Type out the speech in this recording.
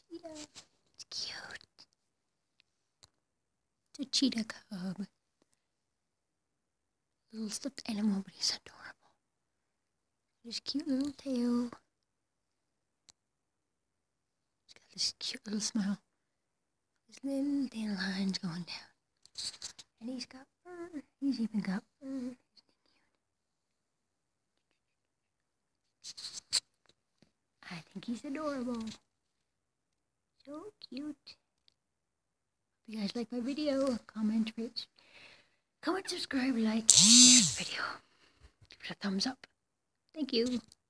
Cheetah. It's cute. It's a cheetah cub. Little stuffed animal, but he's adorable. His cute little tail. He's got this cute little smile. His little tail lines going down. And he's got fur. He's even got fur. I think he's adorable. So cute. Hope you guys like my video. Comment, rate, comment, subscribe, like, and share the video. Give it a thumbs up. Thank you.